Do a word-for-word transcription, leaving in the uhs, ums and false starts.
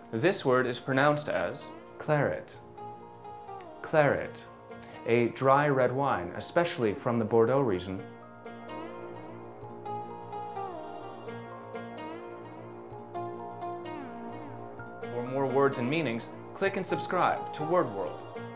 This word is pronounced as claret. Claret, a dry red wine, especially from the Bordeaux region. For more words and meanings, click and subscribe to Word World.